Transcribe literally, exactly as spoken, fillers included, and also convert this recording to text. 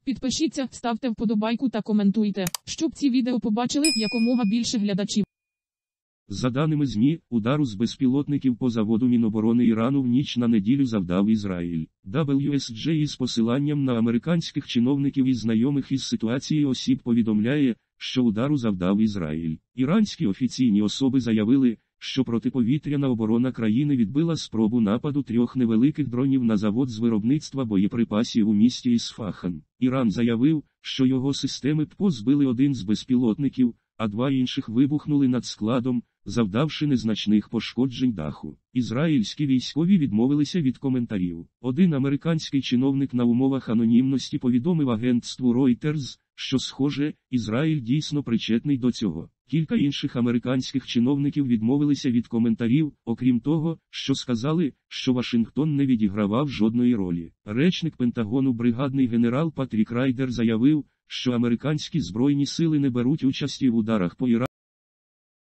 Підпишіться, ставте вподобайку та коментуйте, щоб ці відео побачили якомога більше глядачів. За даними ЗМІ, удару з безпілотників по заводу Міноборони Ірану в ніч на неділю завдав Ізраїль. дабл ю ес джей із посиланням на американських чиновників і знайомих із ситуацією осіб повідомляє, що удару завдав Ізраїль. Іранські офіційні особи заявили, що протиповітряна оборона країни відбила спробу нападу трьох невеликих дронів на завод з виробництва боєприпасів у місті Ісфахан. Іран заявив, що його системи ППО збили один з безпілотників, а два інших вибухнули над складом, завдавши незначних пошкоджень даху. Ізраїльські військові відмовилися від коментарів. Один американський чиновник на умовах анонімності повідомив агентству Reuters, що, схоже, Ізраїль дійсно причетний до цього. Кілька інших американських чиновників відмовилися від коментарів, окрім того, що сказали, що Вашингтон не відігравав жодної ролі. Речник Пентагону бригадний генерал Патрік Райдер заявив, що американські збройні сили не беруть участі в ударах по Ірану.